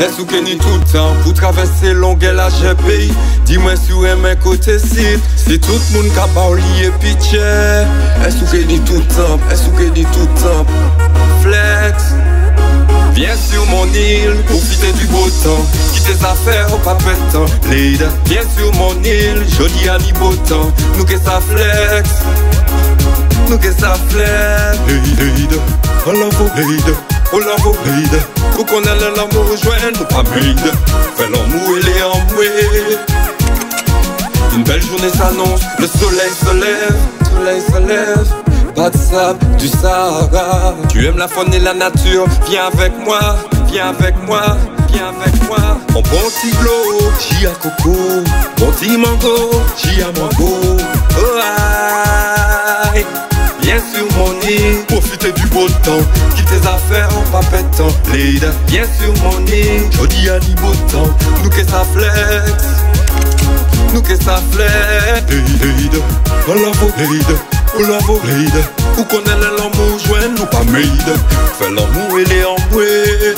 Est-ce que ni tout le temps pour traverser longue la pays? Dis-moi si vous aimez côté site. Si tout le monde a pas oublié pitcher. Est-ce que ni tout le temps? Est-ce que ni tout le temps? Flex. Viens sur mon île, profiter du beau temps. Quitte tes affaires au papétant. Leader, viens sur mon île, joli à ni beau temps. Nous que ça flex. Nous que ça flex. Leader, on l'envoie leader. On l'envoie leader. Pour qu'on ait l'amour rejoindre, nous pas leader. Fais l'amour et les embrouilles. Une belle journée s'annonce, le soleil se lève. Soleil se lève. Pas de sable, du Sahara. Tu aimes la faune et la nature, viens avec moi, viens avec moi, viens avec moi. Mon bon petit glow, j'y a coco. Mon petit mango, j'y a mango. Oh aïe. Viens sur mon île, profiter du beau temps. Quitte tes affaires en papétant. Leader, viens sur mon île, joli à ni beau temps. Nous que ça flex, nous que ça flex. Leader, on l'envoie leader. On l'envoie leader. Pour qu'on ait l'amour joindre, nous pas made. Fais l'amour et les embrouilles.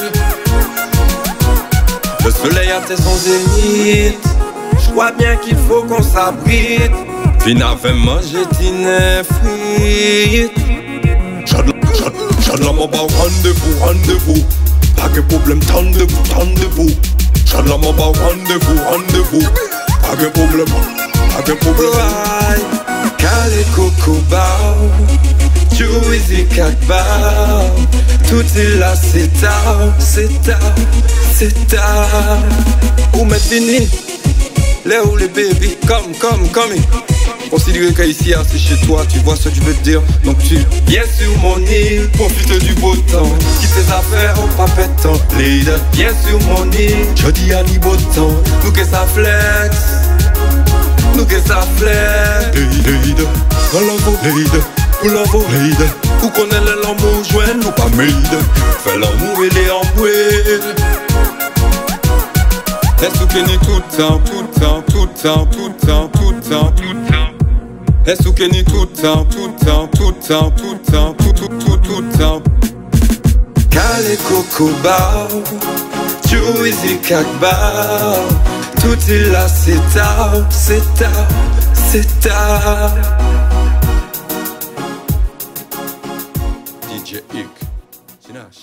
Le soleil atteint son zénith. Je crois bien qu'il faut qu'on s'abrite. Puis n'avait mangé dîner frites. J'adore mon bar, rendez-vous, rendez-vous. Pas de problème, tendez-vous. J'adore mon bar, rendez-vous, rendez-vous. Pas de problème, pas de problème. Kale Coco Bao, Juicy Kakbao. Tout est là, c'est tard, c'est tard, c'est tard. Où m'est fini? Là où les baby, come. Considérez qu'ici c'est chez toi, tu vois ce que je veux te dire. Donc tu viens sur mon île, profite du beau temps. Quitte tes affaires au papétant. Leader, viens sur mon île, je dis à ni beau temps. Nous que ça flex. Nous que ça flex. Leader, on l'envoie leader. On l'envoie leader. Où qu'on ait l'amour joindre, nous pas made. Fais l'amour et les embrouilles. Est-ce que ni tout le temps, tout le temps, tout le temps, tout le temps, tout le temps, tout le temps. Est-ce que ni tout le temps, tout le temps, tout le temps, tout le temps, tout le temps. Kale Coco Bao, Juicy Kakbao. Tout est là, c'est tard, c'est tard, c'est tard. DJ Ick, Sinach.